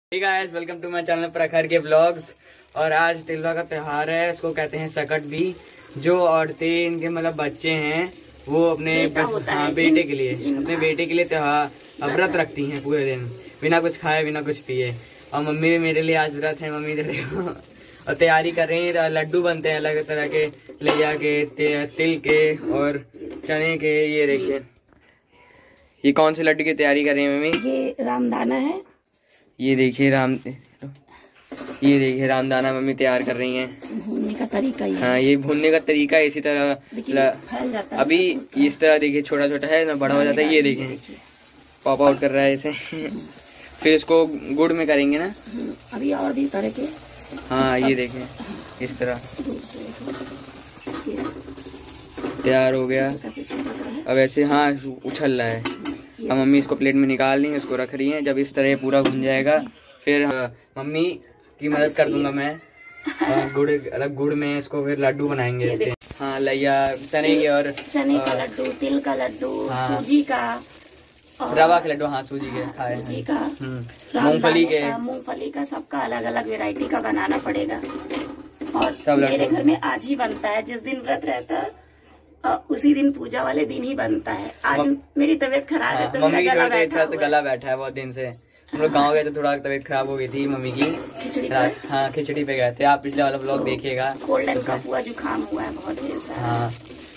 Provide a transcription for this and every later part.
Hey guys, welcome to my channel Prakhar के blogs. और आज तिलवा का त्योहार है, इसको कहते हैं सकट भी। जो औरतें इनके मतलब बच्चे हैं वो अपने बेटे के लिए त्योहार व्रत रखती हैं पूरे दिन, बिना कुछ खाए बिना कुछ पिए। और मम्मी भी मेरे लिए आज व्रत है। मम्मी देखो और तैयारी कर रही है। लड्डू बनते हैं अलग तरह के, लिया के, तिल के और चने के। ये देखिए, ये कौन से लड्डू की तैयारी कर रही है मम्मी? ये रामदाना है। ये देखिए रामदाना मम्मी तैयार कर रही हैं। भूनने का तरीका ये। हाँ, ये भूनने का तरीका इसी तरह फैल जाता है। अभी इस तरह देखिए, छोटा छोटा है ना, बड़ा हो जाता है। ये देखिए पॉप आउट कर रहा है इसे। फिर इसको गुड़ में करेंगे ना अभी, और भी तरह के। हाँ, ये देखिए इस तरह तैयार हो गया। अब ऐसे हाँ उछल रहा है। अब मम्मी इसको प्लेट में निकाल रही है, इसको रख रही है। जब इस तरह पूरा भुन जाएगा फिर मम्मी की मदद कर दूंगा मैं। गुड़ में इसको फिर लड्डू बनाएंगे इसके। हाँ, लैया चने के और चने का लड्डू, तिल का लड्डू, सूजी का, रवा के लड्डू। हाँ, सूजी के, सूजी का, मूंगफली का, सबका अलग अलग वैरायटी का बनाना पड़ेगा। और सब मेरे घर में आज ही बनता है। जिस दिन व्रत रहता है उसी दिन, पूजा वाले दिन ही बनता है। आज मेरी तबीयत खराब है तो मम्मी की गला बैठा है बहुत दिन से। हम लोग गाँव गए तो थोड़ा तबीयत खराब हो गई थी मम्मी की। खिचड़ी पे गए थे। आप पिछले वाला ब्लॉग देखिएगा। कोल्ड का हुआ, जुकाम हुआ है बहुत देर से। हाँ,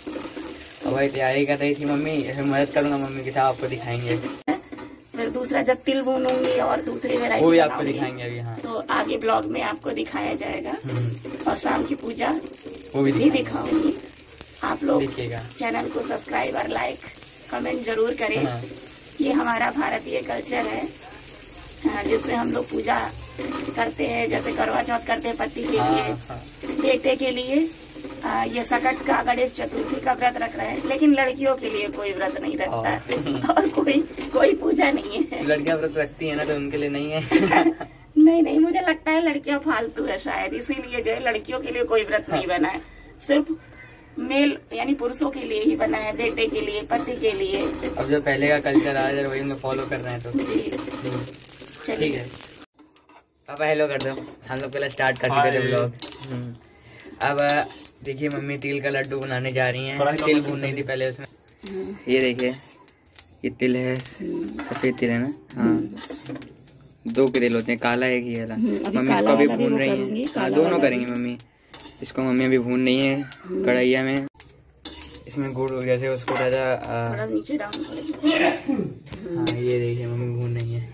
तो वही तैयारी कर रही थी मम्मी। मदद करूंगा मम्मी की, आपको दिखाएंगे। फिर दूसरा जब तिल भूनूंगी और दूसरी वैरायटी वो भी आपको दिखाएंगे अभी। हाँ, तो आगे ब्लॉग में आपको दिखाया जाएगा। और शाम की पूजा वो भी दिखाऊंगी। आप लोग चैनल को सब्सक्राइब और लाइक कमेंट जरूर करें। ये हमारा भारतीय कल्चर है जिसमें हम लोग पूजा करते हैं। जैसे करवा चौथ करते हैं पति के लिए, बेटे के लिए। ये सकट का, गणेश चतुर्थी का व्रत रख रहे हैं। लेकिन लड़कियों के लिए कोई व्रत नहीं रखता है और कोई पूजा नहीं है। लड़कियां व्रत रखती है ना, तो उनके लिए नहीं है। नहीं, मुझे लगता है लड़कियां फालतू है शायद, इसीलिए जो है लड़कियों के लिए कोई व्रत नहीं बना है। सिर्फ मेल यानी पुरुषों के लिए ही बना है, बेटे के लिए, पति के लिए। अब जो पहले का कल्चर आ रहा है वही हम फॉलो कर रहे हैं। तो जी ठीक है। पापा हेलो कर दो। हम लोग पहले स्टार्ट कर चुके थे ब्लॉग। अब देखिए मम्मी तिल का लड्डू बनाने जा रही हैं। तिल भून नहीं थी पहले उसमें। ये देखिए, ये तिल है, सफेद तिल है ना। हाँ, दो के तिल होते हैं, काला एक ही वाला। मम्मी इसको अभी भून रही है। हाँ, दोनों करेंगी मम्मी। इसको मम्मी अभी भून रही है कढ़ाइया में। इसमें गुड़ जैसे उसको थोड़ा नीचे डाउन करेंगे। हाँ, ये देखिए मम्मी भून रही है।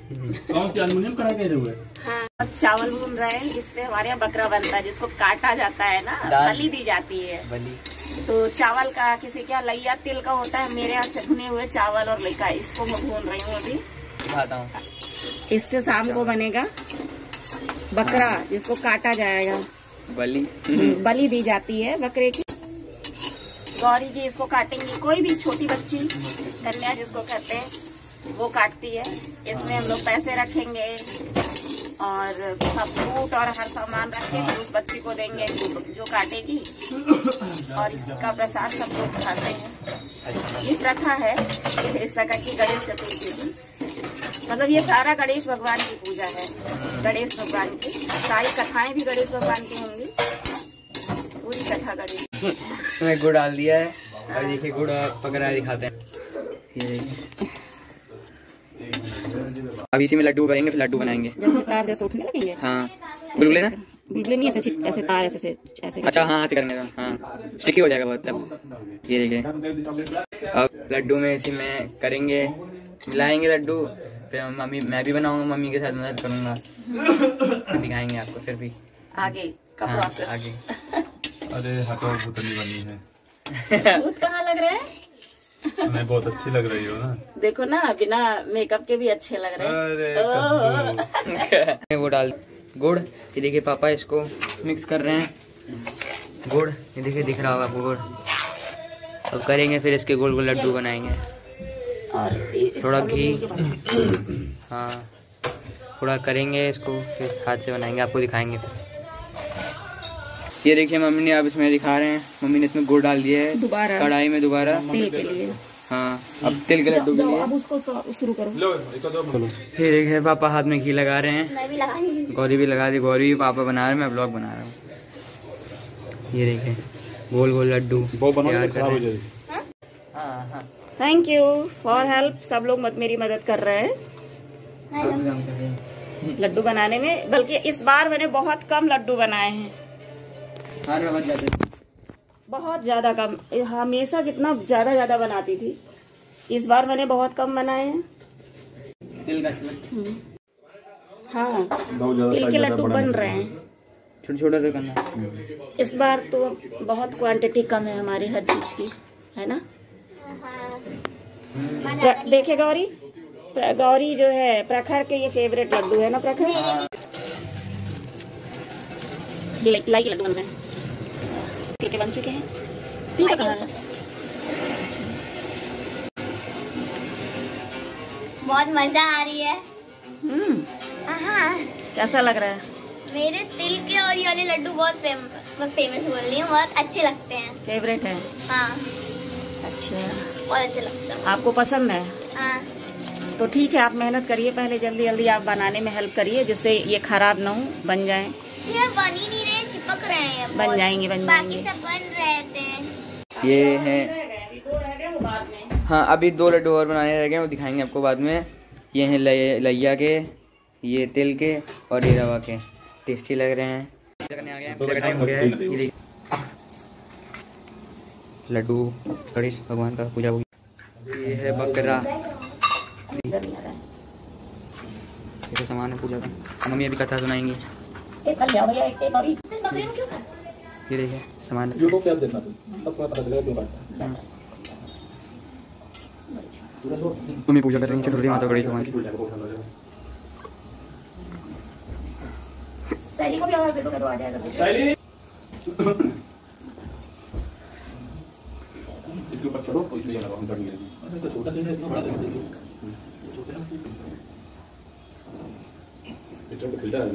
हाँ, चावल भून रहे हैं। इसमें हमारे यहाँ बकरा बनता है जिसको काटा जाता है ना, बलि दी जाती है। तो चावल का, किसी के यहाँ लैया तिल का होता है। मेरे यहाँ भुने हुए चावल और लैका, इसको मैं भून रही हूँ अभी। दिखाता हूँ। इससे शाम को बनेगा बकरा जिसको काटा जाएगा। बलि दी जाती है बकरे की। गौरी जी इसको काटेंगी। कोई भी छोटी बच्ची, कन्या जिसको कहते हैं, वो काटती है। इसमें हम लोग पैसे रखेंगे और सब फ्रूट और हर सामान रख के फिर उस बच्ची को देंगे जो काटेगी। और इसका प्रसाद सब लोग खाते हैं। ये प्रथा है सकट की, गणेश चतुर्थी की। मतलब ये सारा गणेश भगवान की पूजा है। गणेश भगवान की सारी कथाएं भी गणेश भगवान की होंगी। पूरी कथा गणेश। इसमें गुड़ डाल दिया है और देखिए गुड़ पकड़ा दिखाते हैं। ये देखिए, अब इसी में लड्डू करेंगे, फिर लड्डू बनाएंगे। जैसे तार जैसे उठने लगेंगे। हाँ, बुलबुले ना, बुलबुले नहीं, ऐसे तार ऐसे। अच्छा, हाँ, ऐसे करने का। हाँ, स्टिकी हो जाएगा बहुत तब। ये देखिए, अब लड्डू में इसी में करेंगे, मिलाएंगे लड्डू। फिर मम्मी, मैं भी बनाऊंगा, मम्मी के साथ मदद करूंगा। दिखाएंगे आपको फिर भी आगे का प्रोसेस। आगे। अरे हटो, भूतनी बनी है। भूत कहाँ लग रहे हैं? मैं बहुत अच्छी लग रही हो ना। देखो ना, बिना मेकअप के भी अच्छे लग रहे हैं। वो डाल गुड़। ये देखिए पापा इसको मिक्स कर रहे हैं। गुड़ ये देखिए, दिख रहा होगा आपको गुड़। अब करेंगे, फिर इसके गोल गोल लड्डू बनाएंगे। और थोड़ा घी, हाँ, थोड़ा करेंगे इसको, फिर हाथ से बनाएंगे, आपको दिखाएंगे। ये देखिए मम्मी ने अब इसमें दिखा रहे हैं। मम्मी ने इसमें गुड़ डाल दिया है दोबारा कढ़ाई में, दोबारा तिल के लिए। हाँ अब तिल के लड्डू के लिए अब उसको तो शुरू करो। फिर एक है पापा हाथ में घी लगा रहे हैं, मैं भी लगाऊंगी। गौरी भी लगा दी, गौरी पापा बना रहे हैं, मैं ब्लॉग बना रहा हूँ। ये देखें गोल गोल लड्डू तैयार कर रहे हैं। Thank you for help. सब लोग मेरी मदद कर रहे हैं लड्डू बनाने में, बल्कि इस बार मैंने बहुत कम लड्डू बनाए हैं। बहुत ज्यादा कम, हमेशा कितना ज्यादा बनाती थी, इस बार मैंने बहुत कम बनाए हैं। तिल का हाँ तिल के लड्डू बन रहे हैं, छोटे छोटे करना। इस बार तो बहुत क्वांटिटी कम है हमारी हर चीज की, है ना। देखिए गौरी, गौरी जो है प्रखर के ये फेवरेट लड्डू है ना। प्रखर लाई के लड्डू बन रहे हैं, तिल के बन चुके हैं। तिल का कहाँ है? बहुत मजा आ रही है। हाँ कैसा लग रहा है? मेरे तिल के और ये वाले लड्डू बहुत फेमस बोल रही हूँ, बहुत अच्छे लगते हैं। फेवरेट है? हाँ अच्छा बहुत अच्छे लगते हैं। आपको पसंद है? हाँ तो ठीक है, आप मेहनत करिए, पहले जल्दी जल्दी आप बनाने में हेल्प करिए, जिससे ये खराब ना हो, बन जाए। ये बन ही नहीं रहे, चिपक रहे हैं। बन जाएंगे बन बाकी जाएंगे। सब बन रहे थे। ये है हाँ, अभी 2 लड्डू और बनाने रह गए, वो दिखाएंगे आपको बाद में। ये हैं लैया के, ये तिल के और ये रवा के। टेस्टी लग रहे हैं। टाइम हो गया है। ये देखिए लड्डू गणेश भगवान का पूजा होगी। ये है बकरा, ये तो सामान है पूजा का। मम्मी अभी कथा सुनाएंगी। ये देखिए सामान तुम्हें पूजा कर रही है चतुर्थी माता गणेश भगवान की। सैली को भी आवाज दे दो, आ जाएगा। इसके ऊपर चढ़ो तो इसलिए लगा हम बढ़ गए। तो छोटा सा है, इतना बड़ा देख दो। ये तो खिलता है।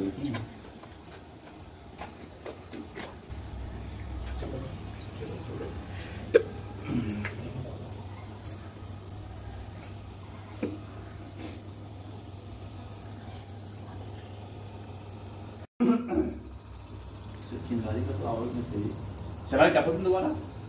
चला क्या पसंद दोबारा?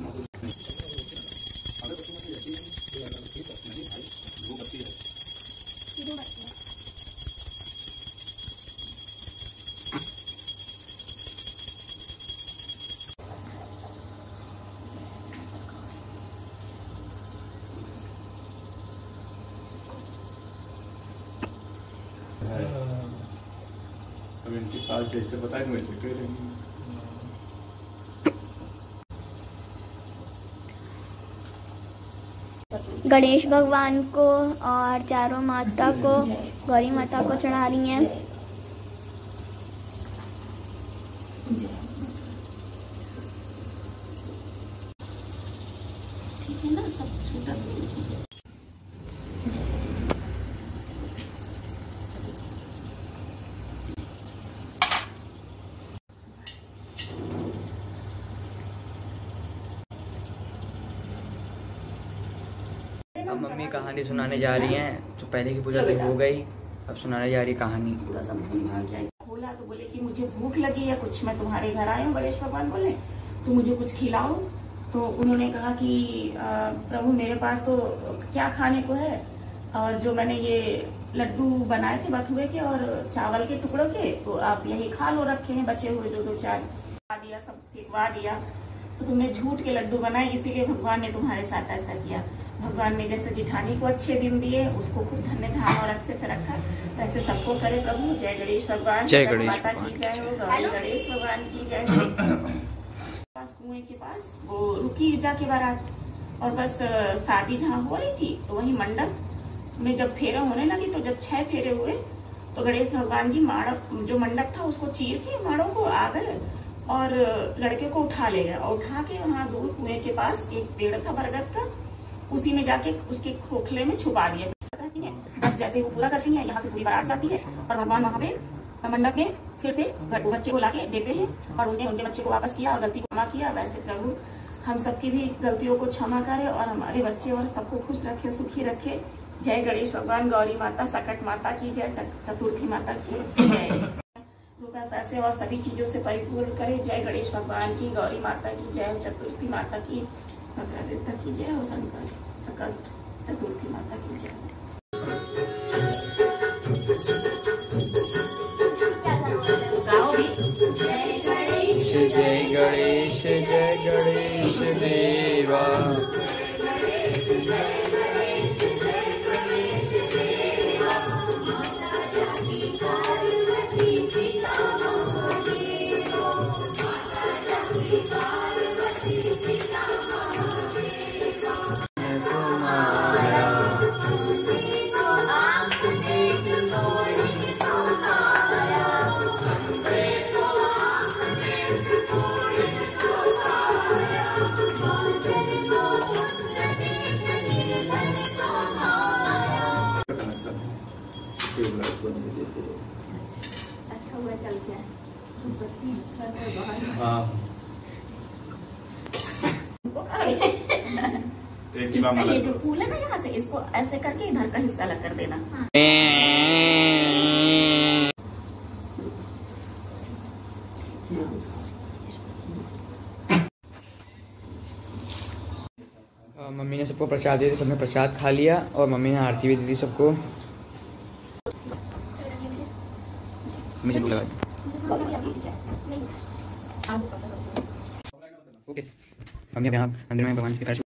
अब इनकी सास जैसे बताए वैसे करेंगे। गणेश भगवान को और चारों माता को, गौरी माता को चढ़ा रही हैं। अब मम्मी कहानी सुनाने जा रही हैं। तो पहले की पूजा तो हो गई, अब सुनाने जा रही कहानी। पूरा समझ में आ गया। बोला तो बोले कि मुझे भूख लगी है कुछ, मैं तुम्हारे घर आया हूँ, गणेश भगवान बोले तो मुझे कुछ खिलाओ। तो उन्होंने कहा कि प्रभु मेरे पास तो क्या खाने को है, और जो मैंने ये लड्डू बनाए थे बथुए के और चावल के टुकड़ों के, तो आप यही खा लो, रखे हैं बचे हुए 2-4 दिया, सब फेंकवा दिया। तो तुमने झूठ के लड्डू बनाए, इसीलिए भगवान ने तुम्हारे साथ ऐसा किया। भगवान ने जैसे जिठानी को अच्छे दिन दिए, उसको खूब धन्य धाम और अच्छे से रखा, वैसे सबको करे प्रभु। जय गणेश भगवान, जय गणेश माता भगवान की जय हो, गौरी गणेश भगवान की जय हो। कुएं के पास वो रुकी जाके बारात, और बस शादी जहाँ हो रही थी तो वही मंडप में जब फेरे होने लगी, तो जब 6 फेरे हुए तो गणेश भगवान जी माड़ो जो मंडप था उसको चीर के माड़ों को आ गए और लड़के को उठा ले गए। और उठा के वहाँ दूर कुएं के पास एक पेड़ था बरगद का, उसी में जाके उसके खोखले में छुपा दिया। अब जैसे वो पूरा करती है, यहाँ से पूरी बारात जाती है और भगवान वहाँ पे मंडप में फिर से बच्चे को लाके देते हैं और उनके बच्चे को वापस किया और गलती को क्षमा किया। वैसे प्रभु हम सबकी भी गलतियों को क्षमा करे और हमारे बच्चे और सबको खुश रखे, सुखी रखे। जय गणेश भगवान, गौरी माता, सकट माता की जय, चतुर्थी माता की जय। रुपए पैसे और सभी चीजों से परिपूर्ण करे। जय गणेश भगवान की, गौरी माता की जय, चतुर्थी माता की, सकट की जय और सकट चतुर्थी माता की जय। जय गणेश देवा। अच्छा हुआ चल गया। हाँ ये जो फूल है ना, यहाँ से इसको ऐसे करके इधर का हिस्सा अलग कर देना। मम्मी ने सबको प्रसाद दिया, सबने प्रसाद खा लिया और मम्मी ने आरती भी दी थी सबको। मुझे भूख लगा। ओके, हम यहाँ मंदिर में भगवान के